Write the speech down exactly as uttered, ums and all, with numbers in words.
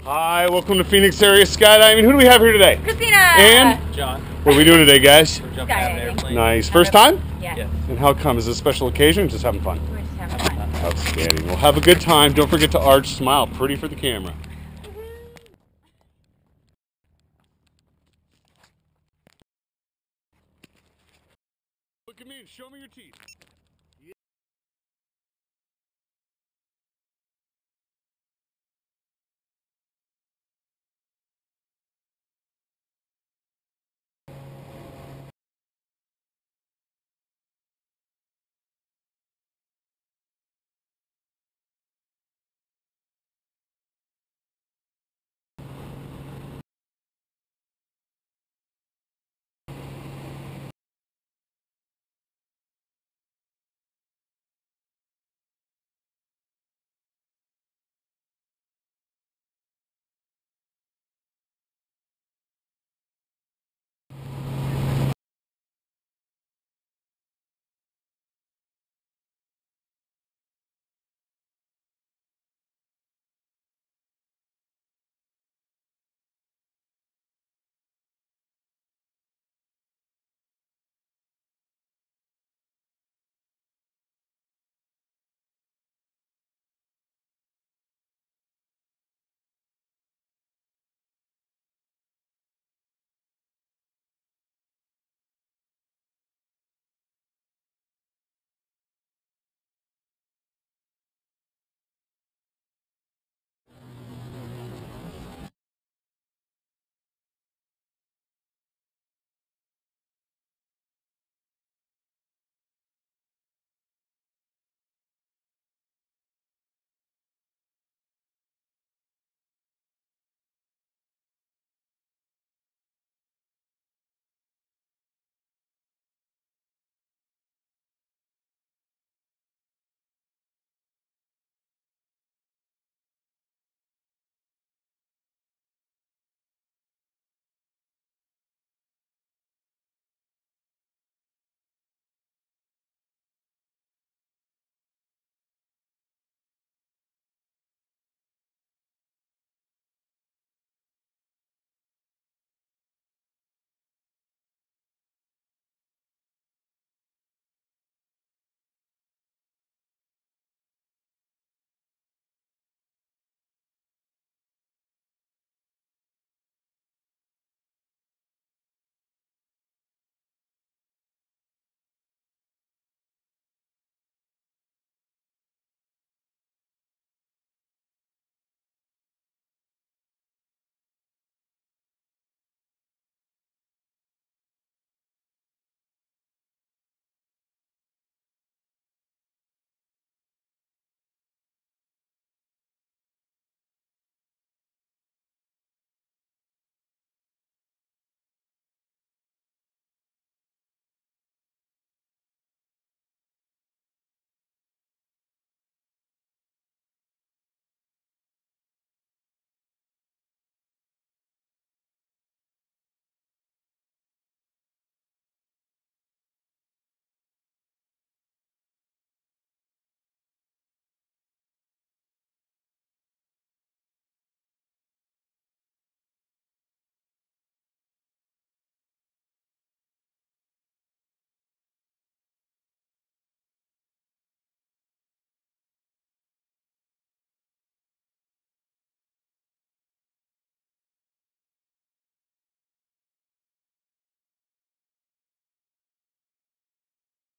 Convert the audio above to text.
Hi, welcome to Phoenix Area Skydiving. Who do we have here today? Christina! And? John. What are we doing today, guys? We're jumping out of an airplane. Nice. First time? Yeah. Yes. And how come? Is this a special occasion or just having fun? We're just having fun. Outstanding. Well, have a good time. Don't forget to arch, smile pretty for the camera. Look at me and show me your teeth.